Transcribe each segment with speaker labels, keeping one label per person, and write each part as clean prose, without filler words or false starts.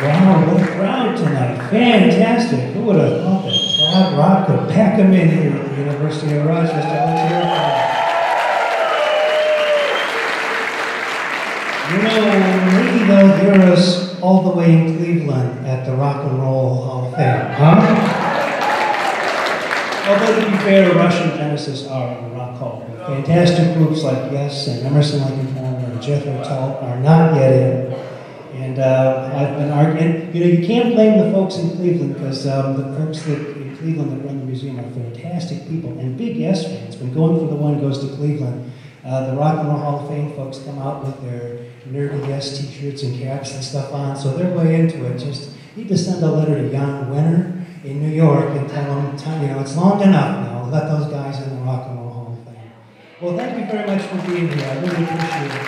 Speaker 1: Wow, what a crowd tonight. Fantastic. Who would have thought that Cloud Rock could pack them in here at the University of Rochester? Let's hear it. Maybe they'll hear us all the way in Cleveland at the Rock and Roll Hall of Fame, huh? Although, to be fair, Rush and Genesis are in the Rock Hall. Fantastic groups like Yes and Emerson, Lake and Palmer and Jethro Tull are not yet in. And I've been arguing, you can't blame the folks in Cleveland because the folks in Cleveland that run the museum are fantastic people and big Yes fans. When Going for the One goes to Cleveland, the Rock and Roll Hall of Fame folks come out with their nerdy Yes t-shirts and caps and stuff on, so they're way into it. Just need to send a letter to Jan Wenner in New York and tell them, it's long enough now. Let those guys in the Rock and Roll Hall of Fame. Well, thank you very much for being here. I really appreciate it.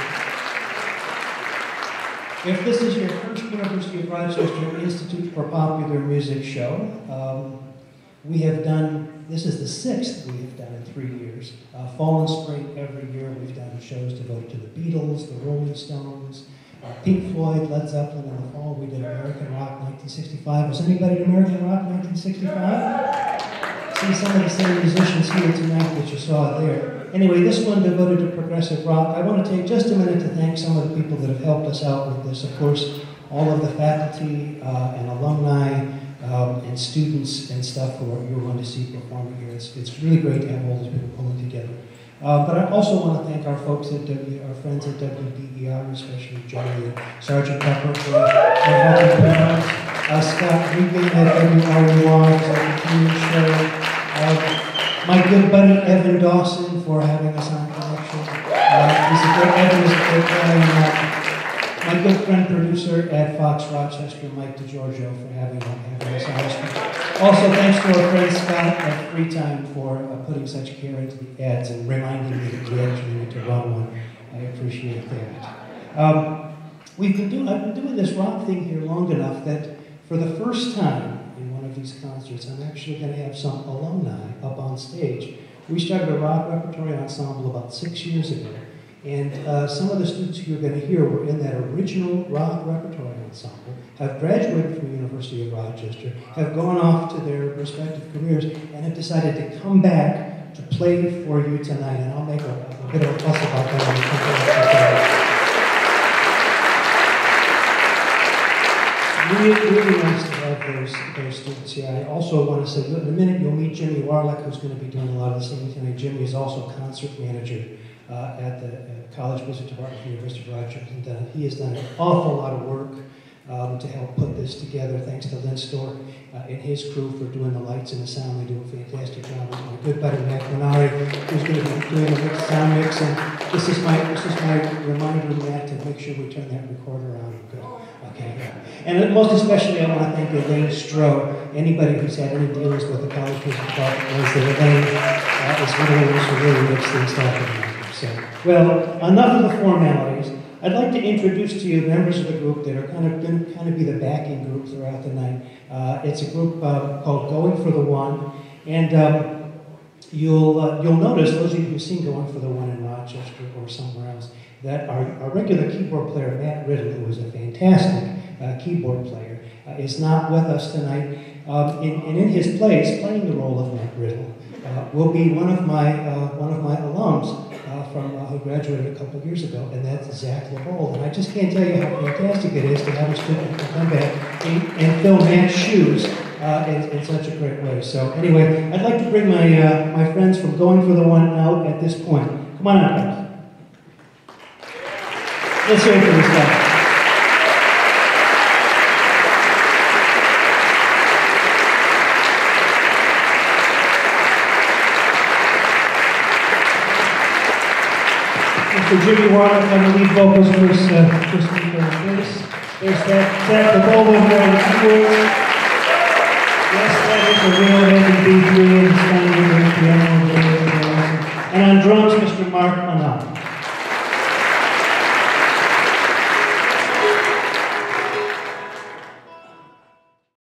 Speaker 1: If this is your first University of Rochester Institute for Popular Music show, we have done, this is the 6th we have done in 3 years. Fall and spring every year we've done shows devoted to the Beatles, the Rolling Stones, Pink Floyd, Led Zeppelin. In the fall we did American Rock 1965. Was anybody at American Rock 1965? See some of the same musicians here tonight that you saw there. Anyway, this one devoted to progressive rock. I want to take just a minute to thank some of the people that have helped us out with this. Of course, all of the faculty and alumni and students and stuff who you're going to see performing here. It's really great to have all these people pulling together. But I also want to thank our folks at our friends at WDER, especially Johnny and Sergeant Pepper for helping put out. Scott Regan at WRUR for our continuing show. My good buddy Evan Dawson for having us on connection. Evan is a great guy. My good friend producer at Fox Rochester, Mike DeGiorgio, for having us on. Also, thanks to our friend Scott at Freetime for putting such care into the ads and reminding me that we actually need to run one. I appreciate that. I've been doing this rock thing here long enough that for the first time in one of these concerts, I'm actually going to have some alumni up on stage. We started a rock repertory ensemble about 6 years ago, and some of the students who you're going to hear were in that original rock repertory ensemble, have graduated from the University of Rochester, have gone off to their respective careers, and have decided to come back to play for you tonight, and I'll make a bit of a fuss about that when we come back. Really nice to have those students here. I also want to say, in a minute you'll meet Jimmy Warlick, who's going to be doing a lot of the singing tonight. Jimmy is also concert manager at the College Music Department at the University of Rochester. And he has done an awful lot of work to help put this together. Thanks to Lynn Stork and his crew for doing the lights and the sound. They do a fantastic job. My good buddy Matt Granari, who's going to be doing the sound mix. And this is my reminder, Matt, to make sure we turn that recorder on. Good. Okay, yeah. And most especially, I want to thank Elaine Stroh. Anybody who's had any dealings with the College Music Department knows that Elaine is one of those who really makes things happen. So, well, enough of the formalities. I'd like to introduce to you members of the group that are going to be the backing group throughout the night. It's a group called Going for the One, and you'll notice, those of you who've seen Going for the One in Rochester or somewhere else, that our regular keyboard player, Matt Riddle, who is a fantastic keyboard player, is not with us tonight. And in his place, playing the role of Matt Riddle, will be one of my alums who graduated a couple of years ago, and that's Zach LeBold. And I just can't tell you how fantastic it is to have a student come back and fill Matt's shoes in such a great way. So anyway, I'd like to bring my friends from Going for the One out at this point. Come on out, guys. Let's hear it for this guy. For Jimmy Warlick on the lead vocals, Chris Nico on bass. There's Zach LeBold over there on the keyboard. Yes, that is a real heavy B3 and standing with the piano over there. And on drums, Mr. Mark Anand.